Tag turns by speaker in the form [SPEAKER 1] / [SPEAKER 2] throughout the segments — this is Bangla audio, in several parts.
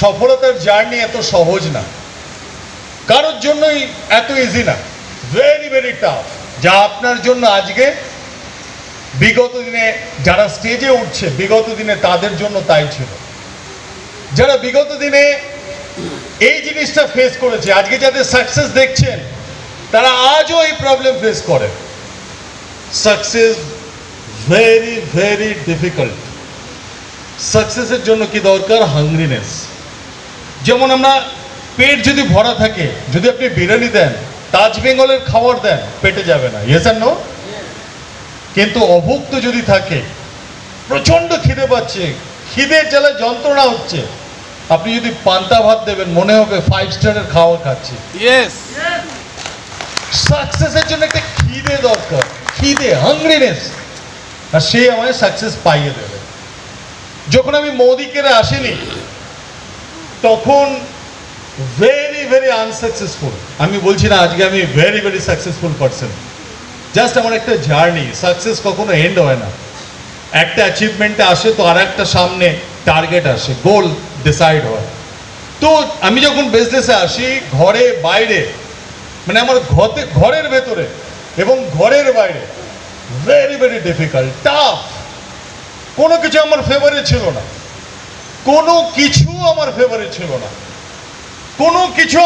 [SPEAKER 1] সফলতার জার্নি এত সহজ না, কারোর জন্যই এত ইজি না, ভেরি ভেরি টাফ। যা আপনার জন্য আজকে, বিগত দিনে যারা স্টেজে উঠছে বিগত দিনে তাদের জন্য তাই ছিল। যারা বিগত দিনে এই জিনিসটা ফেস করেছে, আজকে যাদের সাকসেস দেখছেন তারা আজও এই প্রবলেম ফেস করে। Success very very difficult. সাকসেসের জন্য কি দরকার? হাংরিনেস। যেমন আমরা পেট যদি ভরা থাকে, যদি আপনি বিরিয়ানি দেন, তাজ বেঙ্গলের খাবার দেন, পেটে যাবে না, ইয়েস আর নো? কিন্তু অভুক্ত যদি থাকে, প্রচন্ড খিদে পাচ্ছে, খিদের জ্বালায় যন্ত্রণা হচ্ছে, আপনি যদি পান্তা ভাত দেবেন মনে হবে 5 স্টারের খাবার খাচ্ছি।
[SPEAKER 2] ইয়েস।
[SPEAKER 1] সাকসেসের জন্য একটা খিদে দরকার, খিদে, হাংরিনেস, আর সে আমায় সাকসেস পাইয়ে দেবে। যখন আমি মোদিকেরে আসিনি তখন ভেরি ভেরি আনসাকসেসফুল। আমি বলছি না আজকে আমি very very successful person, just আমার একটা জার্নি। সাকসেস কখনো এন্ড হয় না, একটা অ্যাচিভমেন্টে আসে তো আর একটা সামনে টার্গেট আসে, গোল ডিসাইড হয়। তো আমি যখন বিজনেসে আসি, ঘরে বাইরে, মানে আমার ঘরের ভেতরে এবং ঘরের বাইরে ভেরি ভেরি ডিফিকাল্ট, টাফ। কোনো কিছু আমার ফেভারে ছিল না, কোনো কিছু আমার ফেভারে ছিল না, কোনো কিছু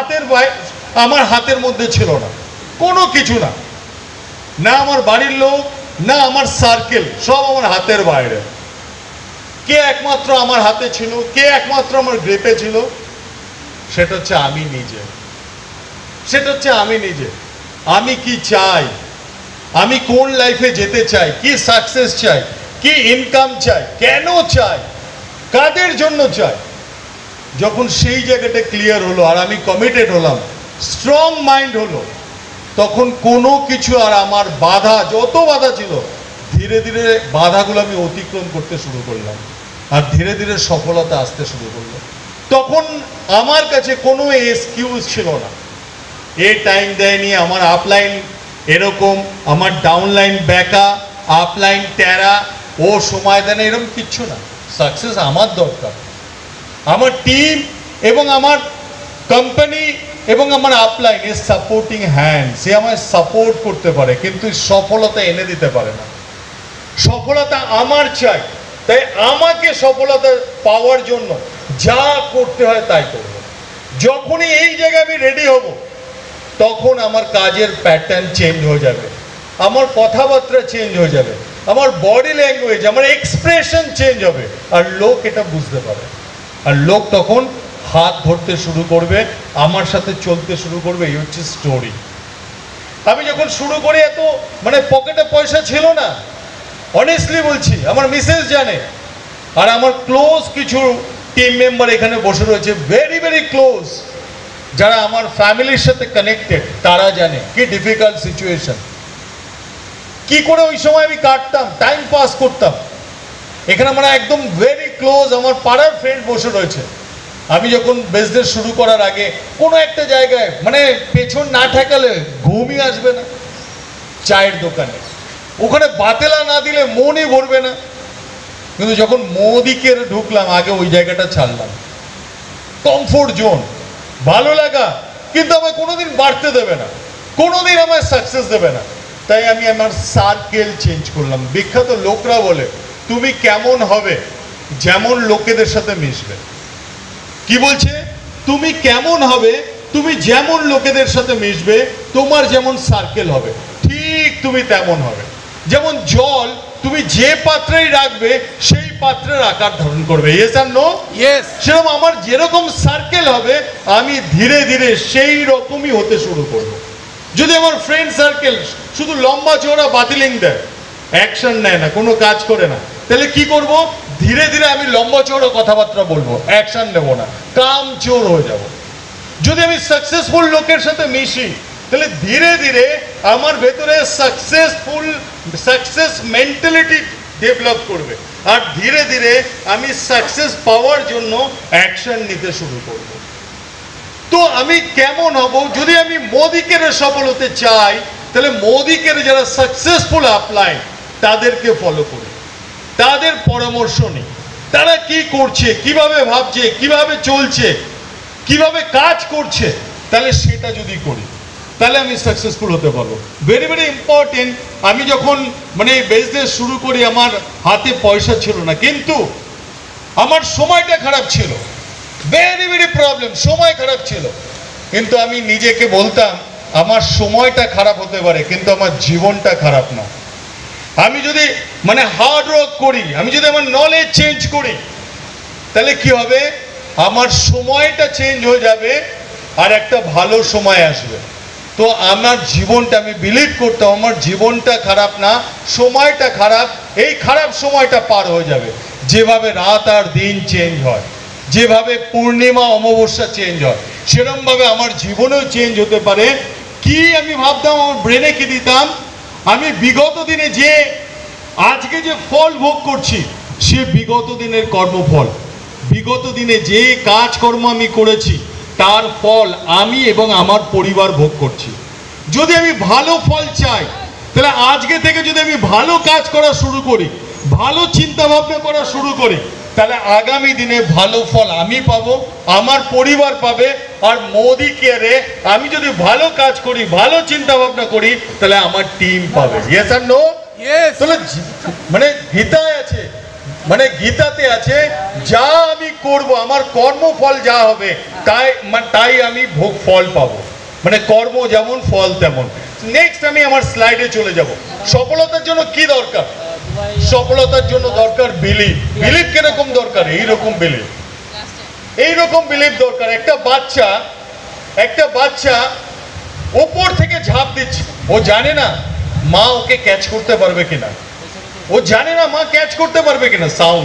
[SPEAKER 1] আমার হাতের মধ্যে ছিল না, কোনো কিছু না। না আমার বাড়ির লোক, না আমার সার্কেল, সব আমার হাতের বাইরে। কে একমাত্র আমার হাতে ছিল, কে একমাত্র আমার গ্রেপে ছিল? সেটা হচ্ছে আমি নিজে। সেটা হচ্ছে আমি নিজে। আমি কি চাই, আমি কোন লাইফে যেতে চাই, কি সাকসেস চাই, কি ইনকাম চাই, কেন চাই, কাদের জন্য চাই। যখন সেই জায়গাটা ক্লিয়ার হলো আর আমি কমিটেড হলাম, স্ট্রং মাইন্ড হলো, তখন কোনো কিছু আর আমার বাধা, যত বাধা ছিল, ধীরে ধীরে বাধাগুলো আমি অতিক্রম করতে শুরু করলাম আর ধীরে ধীরে সফলতা আসতে শুরু করলো। তখন আমার কাছে কোনো এক্সকিউজ ছিল না। এ টাইম দেয়নি, আমার আপলাইন এরকম, আমার ডাউনলাইন ব্যাকা, আপলাইন ট্যারা, ও সময় দেয় না, এরকম কিচ্ছু না। সাকসেস আমার দরকার, আমার টিম এবং আমার কোম্পানি এবং আমার আপলাইন এর সাপোর্টিং হ্যান্ড, সে আমায় সাপোর্ট করতে পারে কিন্তু সফলতা এনে দিতে পারে না। সফলতা আমার চাই, তাই আমাকে সফলতা পাওয়ার জন্য যা করতে হয় তাই করব। যখনই এই জায়গায় আমি রেডি হব, তখন আমার কাজের প্যাটার্ন চেঞ্জ হয়ে যাবে, আমার কথাবার্তা চেঞ্জ হয়ে যাবে, আমার বডি ল্যাঙ্গুয়েজ, আমার এক্সপ্রেশন চেঞ্জ হবে, আর লোক এটা বুঝতে পারে। আর লোক তখন হাত ধরতে শুরু করবে, আমার সাথে চলতে শুরু করবে। এই হচ্ছে স্টোরি। আমি যখন শুরু করি এত মানে পকেটে পয়সা ছিল না, অনেস্টলি বলছি, আমার মিসেস জানে, আর আমার ক্লোজ কিছু টিম মেম্বার এখানে বসে রয়েছে, ভেরি ভেরি ক্লোজ, যারা আমার ফ্যামিলির সাথে কানেক্টেড, তারা জানে কি ডিফিকাল্ট সিচুয়েশন, কি করে ওই সময় আমি কাটতাম, টাইম পাস করতাম। এখানে আমরা একদম ভেরি ক্লোজ, আমার পাড়ার ফ্রেন্ড বসে রয়েছে। আমি যখন বিজনেস শুরু করার আগে কোনো একটা জায়গায় মানে পেছন না ঠেকালে ঘুমই আসবে না, চায়ের দোকানে, ওখানে বাতেলা না দিলে মনই ভরবে না। কিন্তু যখন মোদিকে ঢুকলাম, আগে ওই জায়গাটা ছাড়লাম, কমফোর্ট জোন, ভালো লাগা, কিন্তু আমায় কোনোদিন বাড়তে দেবে না, কোনোদিন আমায় সাকসেস দেবে না। তাই আমি আমার সার্কেল চেঞ্জ করলাম। বিখ্যাত লোকরা বলে তুমি কেমন হবে, যেমন লোকেদের সাথে মিশবে। কি বলছে? তুমি কেমন হবে, তুমি যেমন লোকেদের সাথে মিশবে, তোমার যেমন সার্কেল হবে, ঠিক তুমি তেমন হবে। যেমন জল তুমি যে পাত্রেই রাখবে সেই পাত্রের আকার ধারণ করবে, ইয়েস আর নো?
[SPEAKER 2] ইয়েস।
[SPEAKER 1] সেরকম আমার যেরকম সার্কেল হবে, আমি ধীরে ধীরে সেই রকমই হতে শুরু করব। যদি আমার ফ্রেন্ড সার্কেল শুধু লম্বা চওড়া বাতিলিং দেয়, অ্যাকশন নেয় না, কোনো কাজ করে না, তাহলে কি করব? ধীরে ধীরে আমি লম্বা চওড়া কথাবার্তা বলবো, অ্যাকশন নেব না, কাম চোর হয়ে যাব। যদি আমি সাকসেসফুল লোকের সাথে মিশি, তাহলে ধীরে ধীরে আমার ভেতরে সাকসেস মেন্টালিটি ডেভেলপ করবে, আর ধীরে ধীরে আমি সাকসেস পাওয়ার জন্য অ্যাকশন নিতে শুরু করব। তো আমি কেমন হব? যদি আমি মোদিকের সফল হতে চাই, তাহলে মোদিকের যারা সাকসেসফুল আপলাইন, তাদেরকে ফলো করি, তাদের পরামর্শ নিই, তারা কি করছে, কিভাবে ভাবছে, কিভাবে চলছে, কিভাবে কাজ করছে, তাহলে সেটা যদি করি তাহলে আমি সাকসেসফুল হতে পারবো। Very very important. আমি যখন মানে বিজনেস শুরু করি আমার হাতে পয়সা ছিল না, কিন্তু আমার সময়টা খারাপ ছিল, ভেরি ভেরি প্রবলেম, সময় খারাপ ছিল। কিন্তু আমি নিজেকে বলতাম আমার সময়টা খারাপ হতে পারে কিন্তু আমার জীবনটা খারাপ না। আমি যদি মানে হার্ড ওয়ার্ক করি, আমি যদি আমার নলেজ চেঞ্জ করি, তাহলে কি হবে, আমার সময়টা চেঞ্জ হয়ে যাবে আর একটা ভালো সময় আসবে। তো আমার জীবনটা, আমি বিলিভ করতাম আমার জীবনটা খারাপ না, সময়টা খারাপ, এই খারাপ সময়টা পার হয়ে যাবে। যেভাবে রাত আর দিন চেঞ্জ হয়, যেভাবে পূর্ণিমা অমাবস্যা চেঞ্জ হয়, সেরকমভাবে আমার জীবনেও চেঞ্জ হতে পারে। কি আমি ভাবতাম, আমার ব্রেনে কি দিতাম, আমি বিগত দিনে যে আজকে যে ফল ভোগ করছি সে বিগত দিনের কর্মফল। বিগত দিনে যে কাজকর্ম আমি করেছি তার ফল আমি এবং আমার পরিবার ভোগ করছি। যদি আমি ভালো ফল চাই তাহলে আজকে থেকে যদি আমি ভালো কাজ করা শুরু করি, ভালো চিন্তা ভাবনা করা শুরু করি, তাহলে আগামী দিনে ভালো ফল আমি পাবো, আমার পরিবার পাবে। আর মোদি কেয়ারে আমি যদি ভালো কাজ করি, ভালো চিন্তা ভাবনা করি, তাহলে আমার টিম পাবে। ইয়েস আর নো? তাহলে মানে গীতায় আছে, মানে গীতাতে আছে, যা আমি করব আমার কর্মফল যা হবে তাই আমি ভোগ ফল পাবো। মানে কর্ম যেমন ফল তেমন। নেক্সট আমি আমার স্লাইডে চলে যাব। সফলতার জন্য কি দরকার? সফলতার জন্য দরকার বিলিভ। বিলিভ কিরকম দরকার? এইরকম বিলিভ, এইরকম বিলিভ দরকার। একটা বাচ্চা ওপর থেকে ঝাঁপ দিচ্ছে, ও জানে না মা ওকে ক্যাচ করতে পারবে কিনা, ও জানে না মা ক্যাচ করতে পারবে কিনা, সাউন্ড,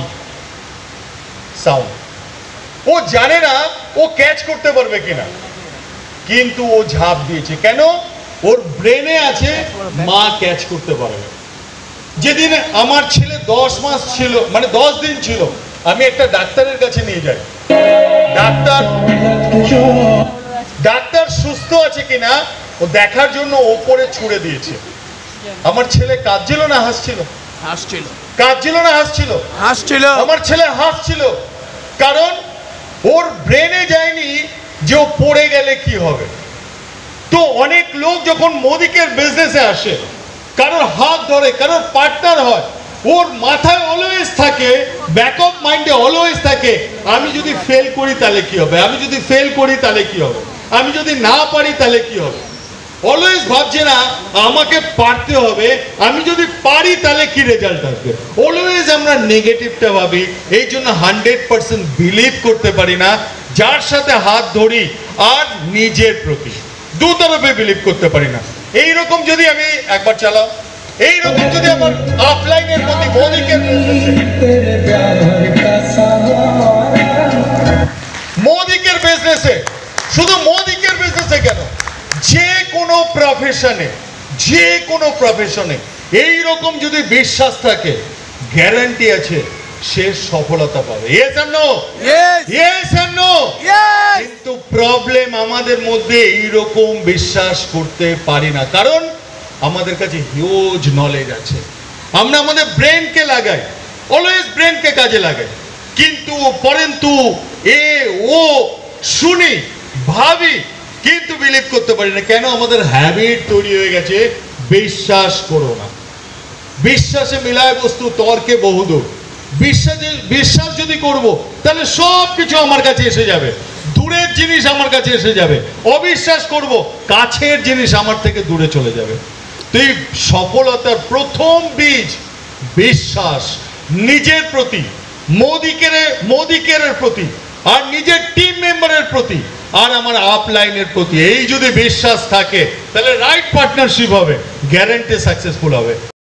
[SPEAKER 1] ও জানে না ও ক্যাচ করতে পারবে কিনা, কিন্তু ও ঝাঁপ দিয়েছে। কেন? ওর ব্রেনে আছে মা ক্যাচ করতে পারবে। যেদিন আমার ছেলে 10 মাস ছিল, মানে 10 দিন ছিল, আমি একটা ডাক্তারের কাছে নিয়ে যাই। ডাক্তার সুস্থ আছে কিনা ও দেখার জন্য ওপরে ছুড়ে দিয়েছে। আমার ছেলে কাঁদছিল না হাসছিল?
[SPEAKER 2] হাসছিল।
[SPEAKER 1] কাঁদছিল না হাসছিল?
[SPEAKER 2] হাসছিল।
[SPEAKER 1] আমার ছেলে হাসছিল, কারণ ওর ব্রেনে যায়নি যে ও পড়ে গেলে কি হবে। তো অনেক লোক যখন মোদিকের বিজনেসে আসে, কারোর হাত ধরে, কারোর পার্টনার হয়, ওর মাথায় অলওয়েজ থাকে, ব্যাকআপ মাইন্ডে অলওয়েজ থাকে, আমি যদি ফেল করি তাহলে কি হবে, আমি যদি ফেল করি তাহলে কি হবে, আমি যদি না পারি তাহলে কি হবে। অলওয়েজ ভাবছে না আমাকে পারতে হবে, আমি যদি পারি তাহলে কি রেজাল্ট আসবে। অলওয়েজ আমরা নেগেটিভটা ভাবি, এই জন্য 100% বিলিভ করতে পারি না। যার সাথে হাত ধরি আর নিজের প্রতি দু তরফে বিলিভ করতে পারি না। এইরকম যদি আমি একবার চালাও, এইরকম যদি আমার অফলাইনের প্রতি মোদিকের বিজনেসে, শুধু মোদিকের বিজনেসে কেন, যে কোনো প্রফেশনে এইরকম যদি বিশ্বাস থাকে, গ্যারান্টি আছে সে সফলতা পাবে। ইয়েস আর নো? ইয়েস আর নো? কিন্তু প্রবলেম আমাদের মধ্যে এইরকম বিশ্বাস করতে পারি না, কারণ আমাদের কাছে হিউজ নলেজ আছে। আমরা আমাদের ব্রেনকে লাগাই, অলওয়েজ ব্রেনকে কাজে লাগাই, পরন্তু ও শুনি, ভাবি, কিন্তু বিলিভ করতে পারি না। কেন? আমাদের হ্যাবিট তৈরি হয়ে গেছে বিশ্বাস করো না। বিশ্বাসে মিলায় বস্তু তর্কে বহুদূর। বিশ্বাস যদি করব তাহলে সব কিছু আমার কাছে এসে যাবে, দূরের জিনিস আমার কাছে এসে যাবে। অবিশ্বাস করব, কাছের জিনিস আমার থেকে দূরে চলে যাবে। তো এই সফলতার প্রথম বীজ বিশ্বাস, নিজের প্রতি, মোদিকের প্রতি, আর নিজের টিম মেম্বারের প্রতি, আর আমার আপলাইনের প্রতি। এই যদি বিশ্বাস থাকে তাহলে রাইট পার্টনারশিপ হবে, গ্যারান্টি সাকসেসফুল হবে।